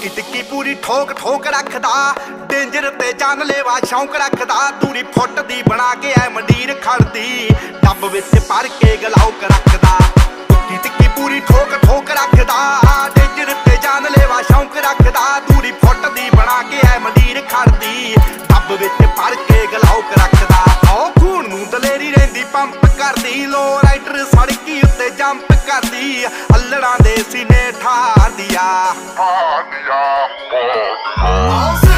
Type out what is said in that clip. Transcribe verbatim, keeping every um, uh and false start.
ਟਿੱਕੀ ਟਿੱਕੀ ਪੂਰੀ ਠੋਕ ਠੋਕ ਰੱਖਦਾ, ਡੇਂਜਰ ਤੇ ਜਾਨਲੇਵਾ ਸ਼ੌਂਕ ਰੱਖਦਾ। ਦੂਰੀ ਫੁੱਟ ਦੀ ਬਣਾ ਕੇ ਐ ਮੰਡੀਰ ਖੜਦੀ, ਡੱਬ ਵਿੱਚ ਭਰ ਕੇ ਗਲਾਉਕ ਰੱਖਦਾ। ਟਿੱਕੀ ਟਿੱਕੀ ਪੂਰੀ ਠੋਕ ਠੋਕ ਰੱਖਦਾ, ਡੇਂਜਰ ਤੇ ਜਾਨਲੇਵਾ ਸ਼ੌਂਕ ਰੱਖਦਾ। ਦੂਰੀ ਫੁੱਟ ਦੀ ਬਣਾ ਕੇ ਐ ਮੰਡੀਰ ਖੜਦੀ, ਡੱਬ ਵਿੱਚ ਭਰ ਕੇ ਗਲਾਉਕ ਰੱਖਦਾ। ਓ ਖੂਨ ਨੂੰ ਦਲੇਰੀ ਰਹਿੰਦੀ ਪੰਪ ਕਰਦੀ, ਲੋ ਰਾਈਡਰ ਸੜਕੀ ਉੱਤੇ ਜੰਪ ਕਰਦੀ। ਅੱਲੜਾਂ ਦੇ ਸੀਨੇ ਠਾਰਦੀ ਆ।